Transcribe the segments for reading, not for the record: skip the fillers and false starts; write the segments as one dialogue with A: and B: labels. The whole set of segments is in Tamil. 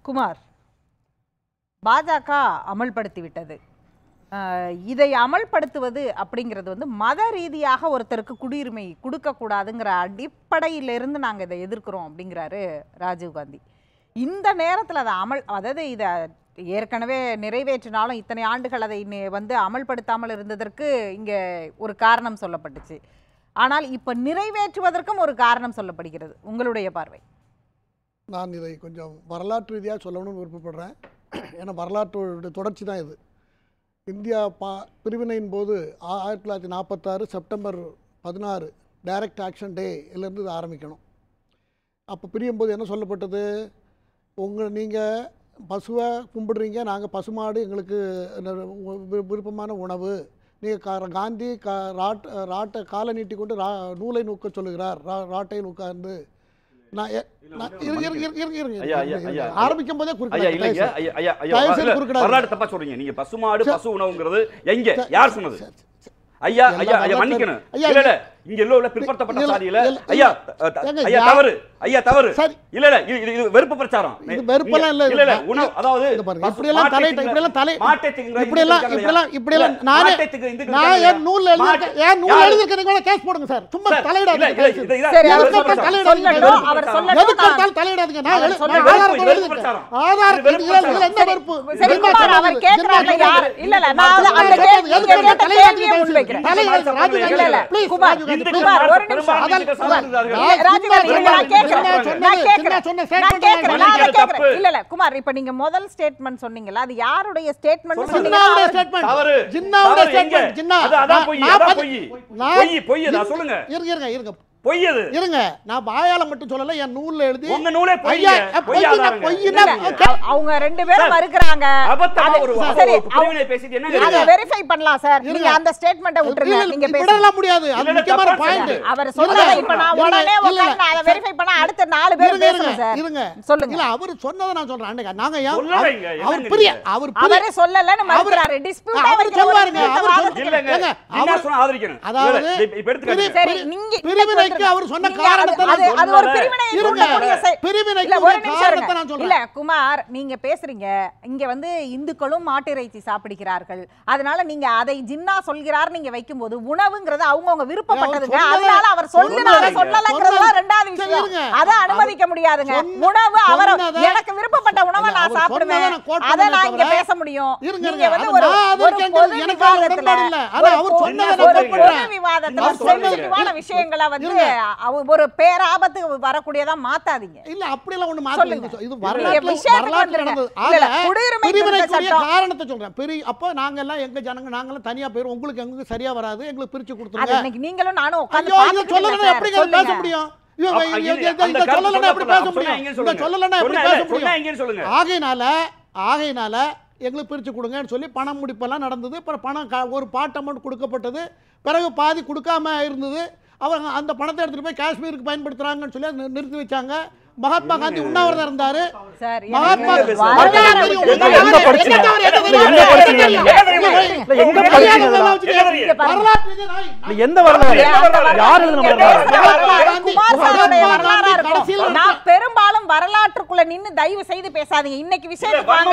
A: குமார், பாஜக அமல்படுத்திவிட்டது. இதை அமல்படுத்துவது அப்படிங்கிறது வந்து மத ரீதியாக ஒருத்தருக்கு குடியுரிமை கொடுக்கக்கூடாதுங்கிற அடிப்படையிலிருந்து நாங்கள் இதை எதிர்க்கிறோம் அப்படிங்கிறாரு ராஜீவ்காந்தி. இந்த நேரத்தில் அதை அதாவது இதை ஏற்கனவே நிறைவேற்றினாலும் இத்தனை ஆண்டுகள் அதை வந்து அமல்படுத்தாமல் இருந்ததற்கு இங்கே ஒரு காரணம் சொல்லப்பட்டுச்சு. ஆனால் இப்போ நிறைவேற்றுவதற்கும் ஒரு காரணம் சொல்லப்படுகிறது. உங்களுடைய பார்வை?
B: நான் இதை கொஞ்சம் வரலாற்று ரீதியாக சொல்லணும்னு விருப்பப்படுறேன். ஏன்னா வரலாற்றோட தொடர்ச்சி தான் இது. இந்தியா பிரிவினையின் போது 1946 செப்டம்பர் 16 டைரக்ட் ஆக்ஷன் டேலேருந்து இது ஆரம்பிக்கணும். அப்போ பிரியும்போது என்ன சொல்லப்பட்டது? நீங்கள் பசுவை கும்பிடுறீங்க, நாங்கள் பசுமாடு எங்களுக்கு விருப்பமான உணவு. நீங்கள் காந்தி ராட்டை காலை நீட்டி கொண்டு நூலை நூக்க சொல்லுகிறார், ராட்டை நூக்காந்து. ஆரம்பிக்கும் போதே
C: தப்பா சொல்றீங்க. நீங்க பசுமாடு பசு உணவுங்கிறது எங்க யார் சொன்னது? ஐயா ஐயா ஐயா மன்னிக்கணும். இல்ல இங்க எல்லோ பிற்படுத்தப்பட்ட சாதியில ஐயா ஐயா தவறு, ஐயா தவறு. இல்ல இல்ல இது வெறுப்பு பிரச்சாரம்.
B: இது வெறுப்பெல்லாம் இல்ல.
C: இல்ல இல்ல உணவு அதாவது
B: இப்படி எல்லாம் தலை இப்படி எல்லாம் நான் ஏன் நூல்ல எழுதிருக்கேன் கூட கேஸ் போடுங்க சார். சும்மா தலையிடாதீங்க.
A: அவர் சொல்லட்டும்.
B: தலையிடாதீங்க. ஆதார் என்ன வெறுப்பு?
A: அவர் கேக்குறாங்க யார்? இல்ல இல்ல நான் அந்த கேள்வியை முன்வைக்கிறேன். இல்ல இல்ல குமார் ஒரு நிமிஷம். இல்ல இல்ல குமார், இப்ப நீங்க முதல் ஸ்டேட்மெண்ட் சொன்னீங்கல்ல, அது யாருடைய ஸ்டேட்மெண்ட் சொன்னீங்க?
B: சொல்லுங்க. பொய்யது இருங்க. நான் வாயால மட்டும் சொல்லல, என் நூல்ல எழுதி.
C: உங்க நூலே பொய்யா?
A: அவங்க ரெண்டு பேரும் வருகிறாங்க.
C: சரி பிரிவினை பேசிட்டு என்ன
A: அத வெரிஃபை பண்ணலாம் சார். நீங்க அந்த ஸ்டேட்மென்ட்ட விட்டுருங்க. நீங்க
B: பேசலாம் முடியாது. அது முக்கியமான பாயிண்ட்.
A: அவர் சொன்னதை இப்ப நான் உடனே உட்கார்ந்து அத வெரிஃபை பண்ணா அடுத்த 4 பேர் பேசுங்க சார்.
B: இருங்க
A: சொல்லுங்க.
B: இல்ல அவர் சொன்னதை நான் சொல்றேன். அன்னைக்கு நாங்க அவர்
A: அவரே சொல்லலன்னு மறுக்கறாரு. டிஸ்பியூட்
B: அவர் சொல்வாருங்க.
C: இல்லங்க என்ன சொன்னா ஆதரிக்கணும்.
B: அதாவது
C: இப்ப எடுத்துக்கங்க.
A: சரி நீங்க
B: பிரிவினை அவர் சொன்ன காரணத்தை
A: அது ஒரு
B: பிரிவினைக்கு ஒரு காரணத்தை நான் சொல்றேன்.
A: இல்ல குமார், நீங்க பேசுறீங்க இங்க வந்து இந்துக்களும் மாட்டு இறைச்சி சாப்பிடுகிறார்கள், அதனால நீங்க அதை ஜின்னா சொல்கிறார் நீங்க வைக்கும்போது உணவுங்கிறது அவங்கவங்க விருப்பப்பட்டதுங்க. அதனால அவர் சொல்லலங்கிறதுலாம் ரெண்டாவது விஷயம். அதை அனுமதிக்க முடியாதுங்க. உணவு அவர் எனக்கு விருப்பப்பட்ட உணவை நான் சாப்பிடுவேன், அதை நான் இங்க பேச முடியும். நீங்க வந்து ஒரு விவாதத்துல விஷயங்களை வந்து ஒரு பேராபத்து வரக்கூடியதா மாத்தாதீங்க.
B: இல்ல அப்படி எல்லாம் ஒண்ணு மாத்தல. இது வரலாற்று நடந்தது. பிரிவினைக்குரிய காரணத்தை சொல்றேன். அப்ப நாங்க எல்லாம் எங்க ஜனங்க நாங்க எல்லாம் தனியா போயிரும், உங்களுக்கு எங்களுக்கு சரியா வராது, எங்களுக்கு பிரிச்சு கொடுத்துருங்க.
A: இன்னைக்கு நீங்களும் நானும் உட்கார்ந்து பாத்துட்டு
B: சொல்லலன்னா எப்படி பேச முடியும்? ஆகையினால எங்களுக்கு பிரிச்சு கொடுங்கன்னு சொல்லி பணம் முடிப்பெல்லாம் நடந்தது. அப்புறம் பணம் ஒரு பார்ட் அமௌண்ட் கொடுக்கப்பட்டது. பிறகு பாதி கொடுக்காம இருந்தது. அவங்க அந்த பணத்தை எடுத்துட்டு போய் காஷ்மீருக்கு பயன்படுத்துறாங்கன்னு சொல்லி நிறுத்தி வச்சாங்க. மகாத்மா காந்தி உண்ணாவிரதம் இருந்தாரு. மகாத்மா
A: பெரும்பாலும் வரலாற்றுக்குள்ள நின்னு தயவு செய்து பேசாதீங்க. இன்னைக்கு விஷயத்துக்கு வாங்க.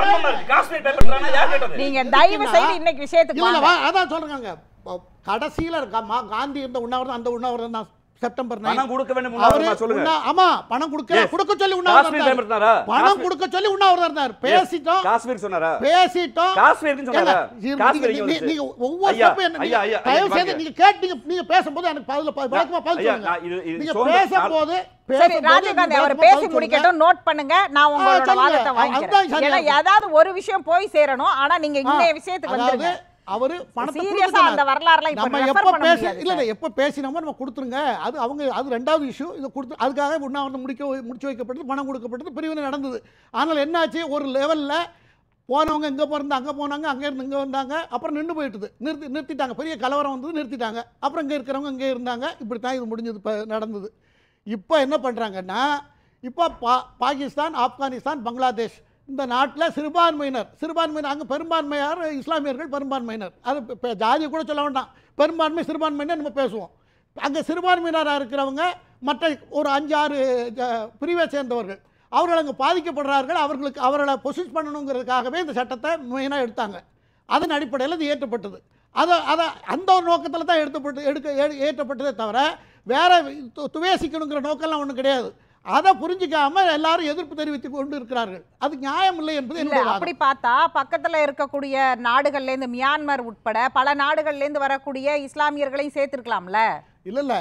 A: நீங்க தயவு செய்து இன்னைக்கு விஷயத்துக்கு வாங்க.
B: அதான் சொல்றாங்க. கடைசியில காந்தி இருந்த உண்ணாவிரதம் அந்த உண்ணாவிரதம் தான் செப்டம்பர் 9.
C: பணம் கொடுக்க வேண்டும் சொல்லுங்க.
B: ஆமா பணம் கொடுக்க சொல்லி உண்ணாவிரதம் இருந்தாரு. பணம் கொடுக்க சொல்லி உண்ணாவிரதம் இருந்தார். பேசிட்டோம்.
C: காஷ்மீர் சொன்னாரா?
B: பேசிட்டோம்.
C: காஷ்மீருக்கு சொன்னாரா?
B: நீங்க ஒவ்வொரு ஸ்டெப் தயவு செய்து நீங்க கேட்டீங்க. நீங்க பேசும்போது எனக்கு விளக்கமா பதில் சொல்லுங்க. நீங்க பேசும்போது
A: சரி ராஜீவ்காந்தி அவர் பேசி முடிக்கட்டும். நோட் பண்ணுங்க. நான் உங்களோட வாதத்தை வாங்கிக்கிறேன். ஏன்னா ஏதாவது ஒரு விஷயம் போய் சேரணும். ஆனா நீங்க இந்த விஷயத்துக்கு வந்துருங்க.
B: அவரு பணத்தை
A: அந்த வரலாறுல
B: நம்ம எப்ப பேச இல்ல எப்ப பேசினோமோ நம்ம கொடுத்துருங்க. அது அவங்க அது ரெண்டாவது இஷ்யூ. இதை கொடுத்து அதுக்காக உண்ணாவிரதம் முடிச்சு வைக்கப்பட்டது, பணம் கொடுக்கப்பட்டது, பிரிவினை நடந்தது. ஆனால் என்னாச்சு, ஒரு லெவலில் போனவங்க இங்கே போகிறது அங்கே போனாங்க, அங்கே இருந்து இங்கே வந்தாங்க, அப்புறம் நின்று போயிட்டுது. நிறுத்திட்டாங்க. பெரிய கலவரம் வந்தது, நிறுத்திட்டாங்க. அப்புறம் இங்கே இருக்கிறவங்க இங்கே இருந்தாங்க. இப்படி தான் இது முடிஞ்சது. இப்போ நடந்தது. இப்போ என்ன பண்ணுறாங்கன்னா, இப்போ பாகிஸ்தான், ஆப்கானிஸ்தான், பங்களாதேஷ் இந்த நாட்டில் சிறுபான்மையினர் அங்கே பெரும்பான்மையார் இஸ்லாமியர்கள் பெரும்பான்மையினர். அது ஜாதி கூட சொல்ல வேண்டாம். பெரும்பான்மை சிறுபான்மையினர் நம்ம பேசுவோம். அங்கே சிறுபான்மையினராக இருக்கிறவங்க மற்ற ஒரு 5-6 பிரிவை சேர்ந்தவர்கள். அவர்கள் அங்கே பாதிக்கப்படுறார்கள், அவர்களை பொசிஷன் பண்ணணுங்கிறதுக்காகவே இந்த சட்டத்தை மெயினாக எடுத்தாங்க. அதன் அடிப்படையில் இது ஏற்றப்பட்டது. அந்த ஒரு நோக்கத்தில் தான் ஏற்றப்பட்டதே தவிர வேற துவேசிக்கணுங்கிற நோக்கம்லாம் ஒன்றும் கிடையாது. அதை புரிஞ்சிக்காம எல்லாரும் எதிர்ப்பு தெரிவித்து கொண்டு இருக்கிறார்கள். அது நியாயம் இல்லை என்பது என்னுடைய வாதம்.
A: அப்படி பார்த்தா பக்கத்துல இருக்கக்கூடிய நாடுகள்ல இருந்து மியான்மர் உட்பட பல நாடுகள்ல இருந்து வரக்கூடிய இஸ்லாமியர்களையும் சேர்த்திருக்கலாம்ல.
B: இல்ல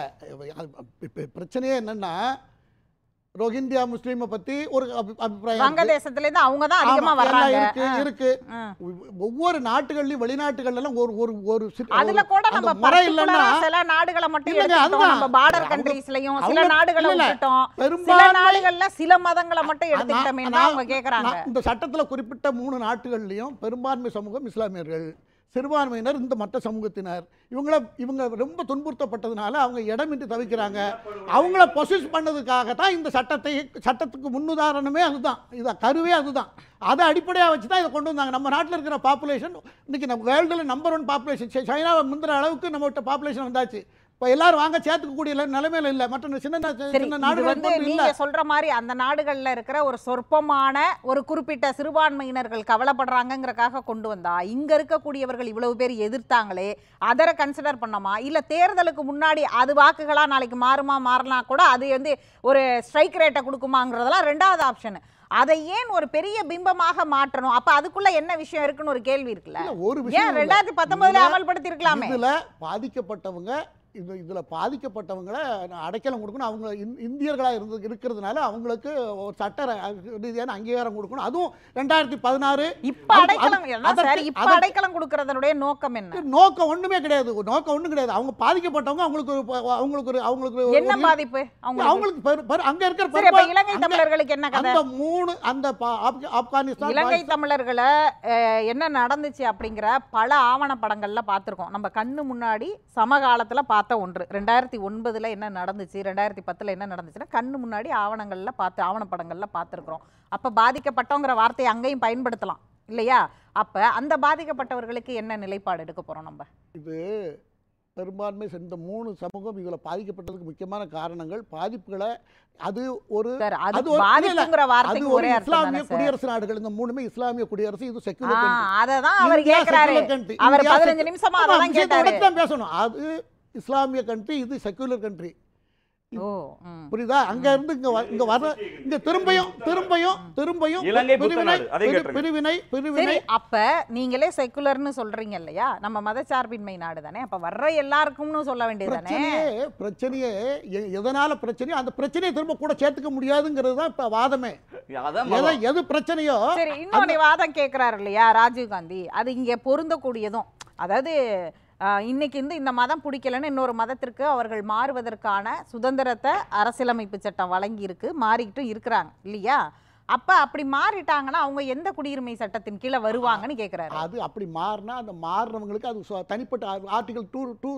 B: பிரச்சனையே என்னன்னா, ரோஹிங்கியா முஸ்லீமை பத்தி ஒரு அபிப்பிராயம்
A: வங்கதேசத்துல இருந்து அவங்க தான் அதிகமா வர்றாங்க
B: இருக்கு. ஒவ்வொரு நாட்டுகள்லயும் வெளிநாட்டுகள்ல எல்லாம் ஒரு
A: அதுல கூட நம்ம
B: முறை இல்லன்னா
A: சில நாடுகளை மட்டும் எடுத்துட்டோம். நம்ம பார்டர் கண்ட்ரீஸ்லயும் சில நாடுகளை விட்டுட்டோம். சில நாடுகள்ல சில மதங்களை மட்டும் எடுத்துக்கிட்டோமே தான் அவங்க கேக்குறாங்க.
B: இந்த சட்டத்துல குறிப்பிட்ட 3 நாட்டுகள்லயும் பெரும்பான்மை சமூகம் இஸ்லாமியர்கள், சிறுபான்மையினர் இந்த மற்ற சமூகத்தினர். இவங்க ரொம்ப துன்புறுத்தப்பட்டதுனால அவங்க இடமின்றி தவிக்கிறாங்க. அவங்கள பொசிஷன் பண்ணதுக்காக தான் இந்த சட்டத்துக்கு முன்னுதாரணமே அதுதான், இது கருவே அதுதான். அதை அடிப்படையாக வச்சு தான் இதை கொண்டு வந்தாங்க. நம்ம நாட்டில் இருக்கிற பாப்புலேஷன் இன்னைக்கு நம்ம வேர்ல்டில் நம்பர் 1 பாப்புலேஷன், சைனாவை முந்திர அளவுக்கு நம்மகிட்ட பாப்புலேஷன் வந்தாச்சு. இப்போ எல்லாரும் வாங்க சேர்த்துக்கக்கூடிய நிலைமையில இல்லை. மற்ற சின்ன நாடுகள்
A: நீங்க சொல்ற மாதிரி அந்த நாடுகள்ல இருக்கிற ஒரு சொற்பமான ஒரு குறிப்பிட்ட சிறுபான்மையினர்கள் கவலைப்படுறாங்கிறதுக்காக கொண்டு வந்தா, இங்க இருக்கக்கூடியவர்கள் இவ்வளவு பேர் எதிர்த்தாங்களே அதரை கன்சிடர் பண்ணமா, இல்ல தேர்தலுக்கு முன்னாடி அது வாக்குகளா நாளைக்கு மாறலாம் கூட அது வந்து ஒரு ஸ்ட்ரைக் ரேட்டை கொடுக்குமாங்கிறதெல்லாம் ரெண்டாவது ஆப்ஷன். அதை ஏன் ஒரு பெரிய பிம்பமாக மாற்றணும்? அப்ப அதுக்குள்ள என்ன விஷயம் இருக்குன்னு ஒரு கேள்வி இருக்குல்ல.
B: ஒரு விஷயம்
A: 2019 அமல்படுத்தி இருக்கலாமே.
B: இதுல பாதிக்கப்பட்டவங்க இதில் பாதிக்கப்பட்டவங்களை அடைக்கலம் கொடுக்கணும். அவங்க இந்தியர்களாக இருக்கிறதுனால அவங்களுக்கு ஒரு சட்ட ரீதியான அங்கீகாரம் கொடுக்கணும். அதுவும் 2016
A: இப்போ அடைக்கலம் கொடுக்கறதுடைய நோக்கம் என்ன?
B: நோக்கம் ஒண்ணுமே கிடையாது. நோக்கம் ஒண்ணும் கிடையாது. அவங்க பாதிக்கப்பட்டவங்க அவங்களுக்கு
A: என்ன பாதிப்பு?
B: அவங்களுக்கு அங்க இருக்கிற
A: இலங்கை தமிழர்களுக்கு என்ன கதை?
B: அந்த ஆப்கானிஸ்தான்
A: இலங்கை தமிழர்களை என்ன நடந்துச்சு அப்படிங்கிற பல ஆவண படங்கள்ல பார்த்திருக்கோம். நம்ம கண்ணு முன்னாடி சமகாலத்துல பார்த்த ஒன்று 2009 என்ன நடந்துச்சு, 2010 என்ன நடந்துச்சுன்னா கண்ணு முன்னாடி ஆவணப்படங்கள்ல பார்த்துருக்கிறோம். அப்ப பாதிக்கப்பட்டோங்கிற வார்த்தையை அங்கேயும் பயன்படுத்தலாம் இல்லையா? அப்ப அந்த பாதிக்கப்பட்டவர்களுக்கு என்ன நிலைப்பாடு எடுக்க போறோம் நம்ம?
B: இது பெரும்பான்மை இந்த 3 சமூகம் இதுல பாதிக்கப்பட்டதுக்கு முக்கியமான காரணங்கள் பாதிப்புகளை அது ஒரு இஸ்லாமிய குடியரசு நாடுகள். இந்த 3மே இஸ்லாமிய குடியரசு. இது செக்குலர் கண்ட்ரி.
A: அததான் அவர் கேக்குறாரு. அவர் 15 நிமிஷமா அதான் கேட்டாரு.
B: பேசணும். அது இஸ்லாமிய கண்ட்ரி, இது செக்குலர் கண்ட்ரி. புரியுதா? அங்க இருந்து இங்க வர இங்க திரும்பியும் பிரிவினை.
A: அப்ப நீங்களே செக்குலர்னு சொல்றீங்க இல்லையா? நம்ம மதச்சார்பின்மை நாடு தானே. அப்ப வர்ற எல்லாருக்கும்னு சொல்ல வேண்டியதுதானே.
B: பிரச்சனையே எதனால பிரச்சனையோ அந்த பிரச்சனையை திரும்ப கூட சேர்த்துக்க முடியாதுங்கிறது தான் இப்ப வாதமே. எது பிரச்சனையோ.
A: சரி, இன்னொரு வாதம் கேட்கிறாரு இல்லையா ராஜீவ் காந்தி, அது இங்க பொருந்தக்கூடியதும். அதாவது இன்னைக்கு இந்த மதம் பிடிக்கலன்னு இன்னொரு மதத்திற்கு அவர்கள் மாறுவதற்கான சுதந்திரத்தை அரசியலமைப்பு சட்டம் வழங்கி இருக்கு, மாறிக்கிட்டும் இருக்கிறாங்க இல்லையா? அப்ப அப்படி மாறிட்டாங்கன்னா அவங்க எந்த குடியுரிமை சட்டத்தின் கீழே வருவாங்கன்னு கேட்கிறாரு.
B: அது அப்படி மாறினா அந்த மாறுறவங்களுக்கு அது தனிப்பட்ட ஆர்டிகல்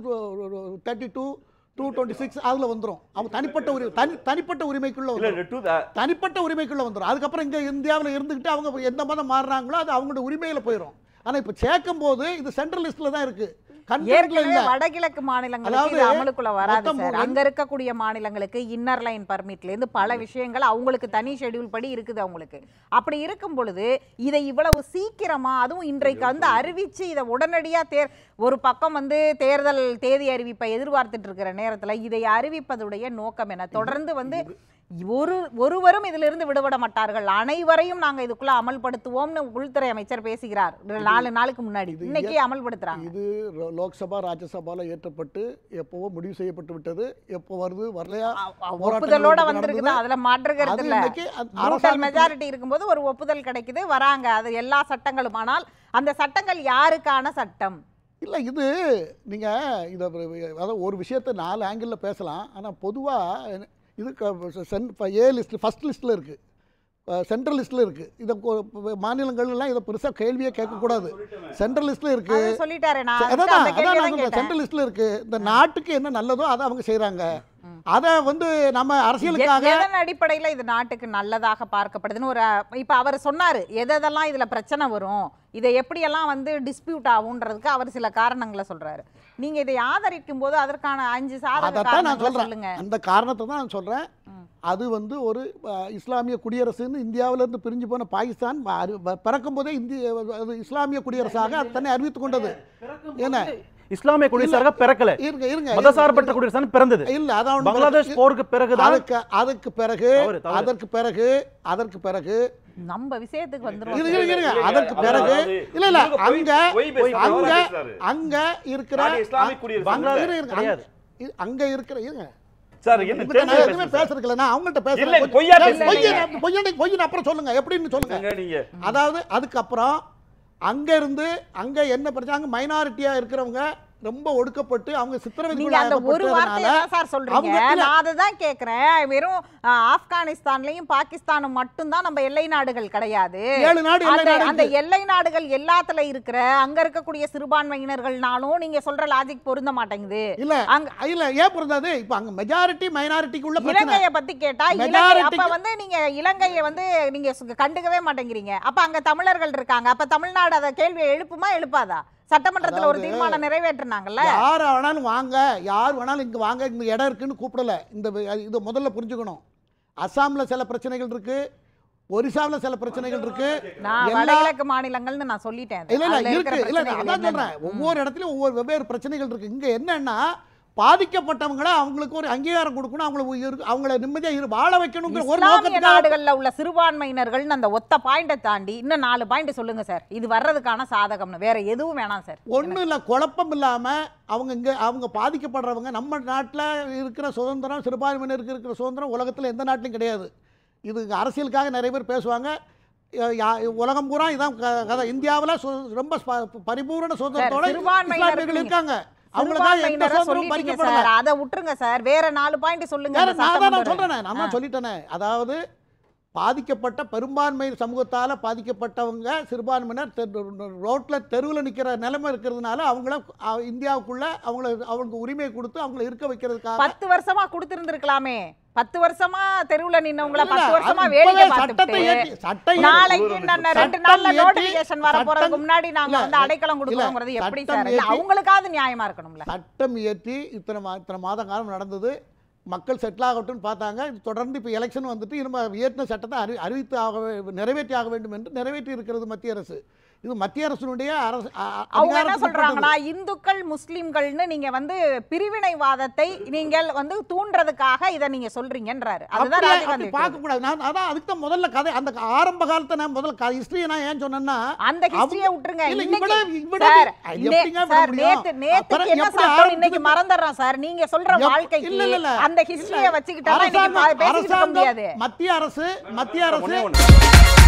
B: 232 226 அதுல வந்துரும். அவங்க தனிப்பட்ட உரிமைக்குள்ள வந்துரும். அதுக்கப்புறம் இங்க இந்தியாவில் இருந்துகிட்டு அவங்க எந்த மதம் மாறுறாங்களோ அது அவங்களோட உரிமையில போயிடும். ஆனா இப்ப சேர்க்கும் போது இது சென்ட்ரல் லிஸ்ட்ல தான் இருக்கு.
A: வடகிழக்கு மாநிலங்களுக்கு அமலுக்குள்ள வராது சார். அங்க இருக்கக்கூடிய மாநிலங்களுக்கு இன்னர் லைன் பர்மிட்ல இருந்து பல விஷயங்கள் அவங்களுக்கு தனி ஷெட்யூல் படி இருக்குது அவங்களுக்கு. அப்படி இருக்கும் பொழுது இதை இவ்வளவு சீக்கிரமா, அதுவும் இன்றைக்கு அறிவிச்சு இதை உடனடியா ஒரு பக்கம் தேர்தல் தேதி அறிவிப்பை எதிர்பார்த்துட்டு இருக்கிற நேரத்துல இதை அறிவிப்பதுடைய நோக்கம் என்ன? தொடர்ந்து ஒருவரும் இதிலிருந்து விடுபட மாட்டார்கள், அனைவரையும் நாங்க இதுக்குள்ள அமல்படுத்துவோம்னு உள்துறை அமைச்சர் பேசுகிறார் 4 நாளுக்கு முன்னாடி. இன்னைக்கு அமல்படுத்துறாங்க.
B: இது லோக்சபா ராஜ்யசபால ஏற்றப்பட்டு எப்பவோ முடிவு செய்யப்பட்டு விட்டது. எப்போ வருது வரலையா
A: ஒப்புதலோட வந்திருக்குது. அதுல மாற்றுகிறது இல்ல. அரசாங்க மெஜாரிட்டி இருக்கும்போது ஒரு ஒப்புதல் கிடைக்குது, வராங்க. அது எல்லா சட்டங்களும். ஆனால் அந்த சட்டங்கள் யாருக்கான சட்டம்
B: இல்லை? இது நீங்க அதாவது ஒரு விஷயத்தை 4 ஆங்கிளில் பேசலாம். ஆனா பொதுவா இது ஏ லிஸ்ட் ஃபர்ஸ்ட் லிஸ்ட்டில் இருக்குது, சென்ட்ரல் லிஸ்ட்டில் இருக்குது. இதை மாநிலங்கள்லாம் இதை பெருசாக கேள்வியே கேட்கக்கூடாது. சென்ட்ரல் லிஸ்ட்டில் இருக்குது. சென்ட்ரல் லிஸ்ட்டில் இருக்குது. இந்த நாட்டுக்கு என்ன நல்லதோ அதை அவங்க செய்கிறாங்க. அதை நம்ம அரசியலுக்காக
A: அடிப்படையில் இது நாட்டுக்கு நல்லதாக பார்க்கப்படுதுன்னு ஒரு இப்போ அவர் சொன்னார். எதெல்லாம் இதில் பிரச்சனை வரும், இதை எப்படியெல்லாம் டிஸ்பியூட் ஆகுன்றதுக்கு அவர் சில காரணங்களை சொல்றாரு. நீங்க இதை ஆதரிக்கும் போது அதற்கான 5 சாதகத்தை நான் சொல்றேன்.
B: அந்த காரணத்தை தான் நான் சொல்றேன். அது வந்து ஒரு இஸ்லாமிய குடியரசுன்னு இந்தியாவிலிருந்து பிரிஞ்சு போன பாகிஸ்தான் பிறக்கும் போதே அது இஸ்லாமிய குடியரசாக தன்னை அறிவித்துக் கொண்டது. ஏன்னா
D: இஸ்லாமிய குடியரசாக பிறக்கல, மதசார்பற்ற குடியரசாக பிறந்தது.
B: இல்ல அதான்
D: பங்களாதேஷ் போருக்கு பிறகு
B: அதற்கு பிறகு
A: நம்ம விஷயத்துக்கு வந்துரும்.
B: அதற்கு பிறகு இல்ல அங்க இருக்கிற அங்க இருக்கிற
C: சார் என்ன
B: பேசுறதுல நான் அவங்கள்ட்ட பேசுறேன். அப்புறம் சொல்லுங்க எப்படின்னு சொல்லுங்க. அதாவது அதுக்கப்புறம் அங்க இருந்து அங்க என்ன பிரச்சனை, மைனாரிட்டியா இருக்கிறவங்க ரொம்ப ஒடுக்கப்பட்டு அவங்க
A: வெறும் ஆப்கானிஸ்தான்லயும் பாகிஸ்தானும் மட்டும்தான் நம்ம எல்லை நாடுகள் கிடையாது. அந்த எல்லை நாடுகள் எல்லாத்துல இருக்கிற அங்க இருக்கக்கூடிய சிறுபான்மையினர்கள்னாலும் நீங்க சொல்ற லாஜிக் பொருந்த மாட்டேங்குது.
B: இல்ல ஏன் பொருந்தாது? இப்ப அங்க மெஜாரிட்டி மைனாரிட்டிக்குள்ள
A: இலங்கையை பத்தி கேட்டா அப்ப வந்து நீங்க இலங்கையை வந்து நீங்க கண்டுக்கவே மாட்டேங்கிறீங்க. அப்ப அங்க தமிழர்கள் இருக்காங்க. அப்ப தமிழ்நாடு அத கேள்வியை எழுப்புமா எழுப்பாதா? சட்டமன்றத்தில் ஒரு தீர்மானம் நிறைவேற்றினாங்கல்ல.
B: யார் வேணாலும் வாங்க, யார் வேணாலும் இங்க வாங்க, இந்த இடம் இருக்குன்னு கூப்பிடல. இது முதல்ல புரிஞ்சுக்கணும். அசாம்ல சில பிரச்சனைகள் இருக்கு, ஒரிசாவில் சில பிரச்சனைகள் இருக்கு,
A: வடகிழக்கு மாநிலங்கள்னு நான் சொல்லிட்டேன்.
B: அதான் சொல்றேன், ஒவ்வொரு இடத்துலயும் ஒவ்வொரு வெவ்வேறு பிரச்சனைகள் இருக்கு. இங்க என்னன்னா பாதிக்கப்பட்டவங்கள அவங்களுக்கு ஒரு அங்கீகாரம் கொடுக்கணும், அவங்கள நிம்மதியா வாழ வைக்கணுங்கிற ஒரு நோக்கத்துல
A: நாடுகள்ல உள்ள சிறுபான்மையினர்கள் அந்த ஒத்த பாயிண்ட தாண்டி இன்னும் 4 பாயிண்ட் சொல்லுங்க சார். இது வர்றதுக்கான சாதகம்னு வேற எதுவும் வேணாம் சார்.
B: ஒண்ணும் இல்ல, குழப்பம் இல்லாம அவங்க பாதிக்கப்படுறவங்க நம்ம நாட்டில் இருக்கிற சுதந்திரம், சிறுபான்மையினருக்கு இருக்கிற சுதந்திரம் உலகத்தில் எந்த நாட்டிலும் கிடையாது. இது அரசியலுக்காக நிறைய பேர் பேசுவாங்க. உலகம் பூரா இதான் கதை. இந்தியாவில் ரொம்ப பரிபூர்ண சுதந்திரத்தோட இஸ்லாமியர்கள் இருக்காங்க.
A: அத விட்டுருங்க சார், வேற 4 பாயிண்ட் சொல்லுங்க.
B: நான் சொல்லிட்டேனே, அதாவது பாதிக்கப்பட்ட பெரும்பான்மை சமூகத்தால பாதிக்கப்பட்டவங்க சிறுபான்மையினர் ரோட்ல தெருவில் நிக்கிற நிலைமை இருக்கிறதுனால அவங்கள இந்தியாவுக்குள்ள அவங்களுக்கு உரிமையை கொடுத்து அவங்கள இருக்க வைக்கிறதுக்காக
A: 10 வருஷமா கொடுத்திருந்திருக்கலாமே. 10 வருஷமா தெருவுல நின்னவங்கள 10 வருஷமா வேடிக்கை பார்த்துட்டு நாளைக்கு 2 நாள்ல நோட்டிபிகேஷன் வர போறதுக்கு முன்னாடி நாங்க வந்து அடைக்கலம் கொடுக்கறோம்ங்கிறது எப்படி சார்? அவங்களுக்காவது நியாயமா இருக்கணும்ல.
B: சட்டம் இயற்றி இத்தனை மாத காலம் நடந்தது, மக்கள் செட்டில் ஆகட்டும்னு பார்த்தாங்க. தொடர்ந்து இப்போ எலெக்ஷன் வந்துட்டு இனிமே இயற்றின சட்டத்தை நிறைவேற்றி ஆக வேண்டும் என்று நிறைவேற்றி இருக்கிறது மத்திய அரசு. இது மத்திய அரசுடைய
A: அவங்க என்ன சொல்றாங்கன்னா, இந்துக்கள் முஸ்லிம்கள்னு நீங்க வந்து பிரிவினைவாதத்தை நீங்கள் வந்து தூண்டுறதுக்காக இதை நீங்க சொல்றீங்கன்றாரு. அதுதான் ராஜீவ்காந்தி
B: பார்க்க கூடாது. நான் அதான் அதுக்கு தான் முதல்ல கதை, அந்த ஆரம்ப காலத்தை நான் முதல்ல ஹிஸ்டரியை நான் ஏன் சொன்னேன்னா,
A: அந்த ஹிஸ்டரியை விட்டுருங்க. நேத்து என்ன சட்டம் இன்னைக்கு மறந்துடுறோம் சார். நீங்க சொல்ற வாழ்க்கைக்கு அந்த ஹிஸ்டரியை வச்சுக்கிட்டா பேசிட்டு இருக்க முடியாது.
B: மத்திய அரசு